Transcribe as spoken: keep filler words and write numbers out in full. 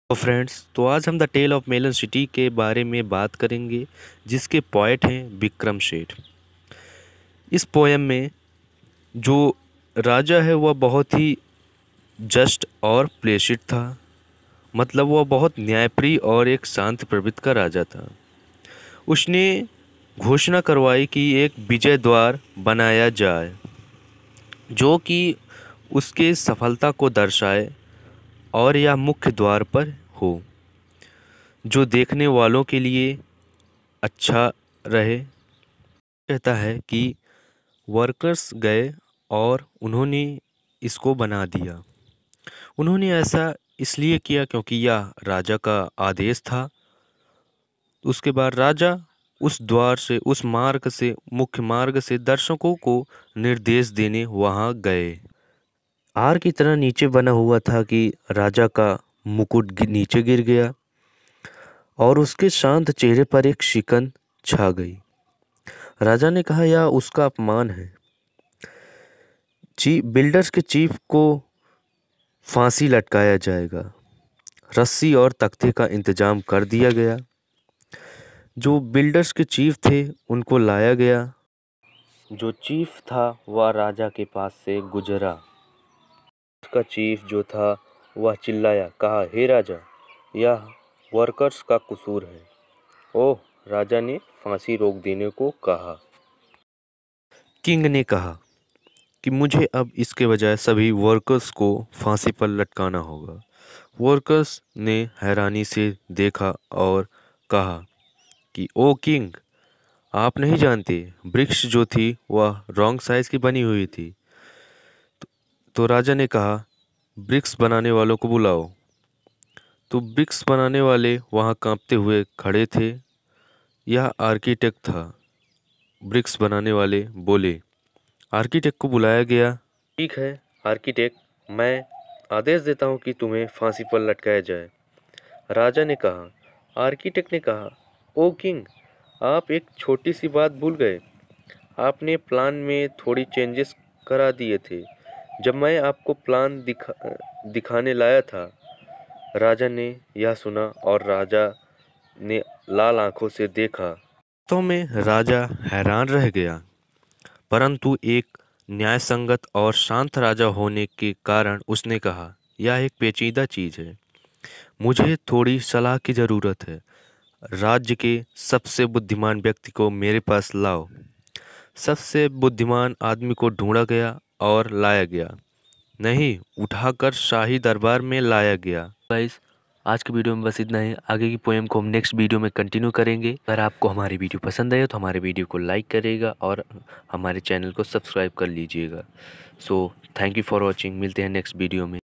तो फ्रेंड्स, तो आज हम the tale of melon city के बारे में बात करेंगे, जिसके पोएट हैं विक्रम सेठ। इस पोयम में जो राजा है वह बहुत ही जस्ट और प्लेसिड था। मतलब वह बहुत न्यायप्रिय और एक शांत प्रवृत्ति का राजा था। उसने घोषणा करवाई कि एक विजय द्वार बनाया जाए जो कि उसके सफलता को दर्शाए, और यह मुख्य द्वार पर हो जो देखने वालों के लिए अच्छा रहे। कहता है कि वर्कर्स गए और उन्होंने इसको बना दिया। उन्होंने ऐसा इसलिए किया क्योंकि यह राजा का आदेश था। उसके बाद राजा उस द्वार से, उस मार्ग से, मुख्य मार्ग से दर्शकों को निर्देश देने वहां गए। आर की तरह नीचे बना हुआ था कि राजा का मुकुट गि- नीचे गिर गया और उसके शांत चेहरे पर एक शिकन छा गई। राजा ने कहा, यह उसका अपमान है। चीफ बिल्डर्स के चीफ को फांसी लटकाया जाएगा। रस्सी और तख्ते का इंतजाम कर दिया गया। जो बिल्डर्स के चीफ थे उनको लाया गया। जो चीफ था वह राजा के पास से गुजरा। उसका चीफ जो था वह चिल्लाया, कहा, हे राजा, यह वर्कर्स का कसूर है। ओह, राजा ने फांसी रोक देने को कहा। किंग ने कहा कि मुझे अब इसके बजाय सभी वर्कर्स को फांसी पर लटकाना होगा। वर्कर्स ने हैरानी से देखा और कहा कि ओ किंग, आप नहीं जानते, वृक्ष जो थी वह रॉन्ग साइज की बनी हुई थी। तो, तो राजा ने कहा, वृक्ष बनाने वालों को बुलाओ। तो वृक्ष बनाने वाले वहाँ कांपते हुए खड़े थे। यह आर्किटेक्ट था। वृक्ष बनाने वाले बोले। आर्किटेक्ट को बुलाया गया। ठीक है आर्किटेक्ट, मैं आदेश देता हूँ कि तुम्हें फांसी पर लटकाया जाए। राजा ने कहा। आर्किटेक्ट ने कहा, ओ किंग, आप एक छोटी सी बात भूल गए। आपने प्लान में थोड़ी चेंजेस करा दिए थे जब मैं आपको प्लान दिखा दिखाने लाया था। राजा ने यह सुना और राजा ने लाल आंखों से देखा। तो में राजा हैरान रह गया, परंतु एक न्यायसंगत और शांत राजा होने के कारण उसने कहा, यह एक पेचीदा चीज है। मुझे थोड़ी सलाह की ज़रूरत है। राज्य के सबसे बुद्धिमान व्यक्ति को मेरे पास लाओ। सबसे बुद्धिमान आदमी को ढूंढा गया और लाया गया। नहीं, उठाकर शाही दरबार में लाया गया। गाइस, आज के वीडियो में बस इतना ही। आगे की पोएम को हम नेक्स्ट वीडियो में कंटिन्यू करेंगे। अगर आपको हमारी वीडियो पसंद आए तो हमारे वीडियो को लाइक करेगा और हमारे चैनल को सब्सक्राइब कर लीजिएगा। So thank you for watching. मिलते हैं नेक्स्ट वीडियो में।